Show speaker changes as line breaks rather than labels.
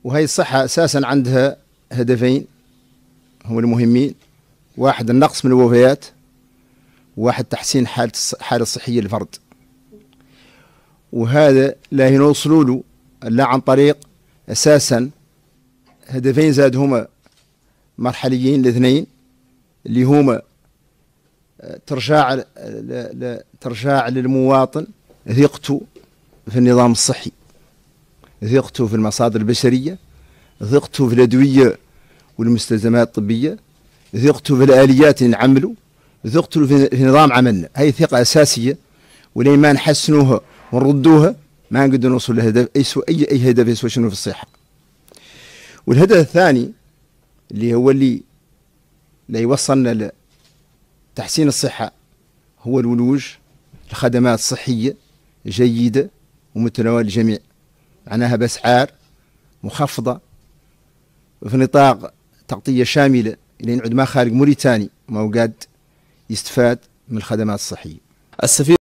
وهي الصحة أساسا عندها هدفين هم المهمين: واحد النقص من الوفيات، وواحد تحسين حالة الصحية للفرد. وهذا لا يوصلوا له إلا عن طريق أساسا هدفين زاد هما مرحليين الاثنين، اللي هما ترجع للمواطن ثقته في النظام الصحي، ثقته في المصادر البشرية، ثقته في الأدوية والمستلزمات الطبية، ثقته في الآليات اللي نعملوا، ثقته في نظام عملنا. هاي ثقة أساسية، ولين ما نحسنوها ونردوها ما نقدر نوصل لهدف أي هدف يسوى شنو في الصحة. والهدف الثاني اللي هو اللي يوصلنا لتحسين الصحة هو الولوج لخدمات صحية جيدة ومتناول الجميع، معناها بأسعار مخفضة وفي نطاق تغطية شاملة، لين عند ما خارج موريتاني ما هو قاد يستفاد من الخدمات الصحية.
السفير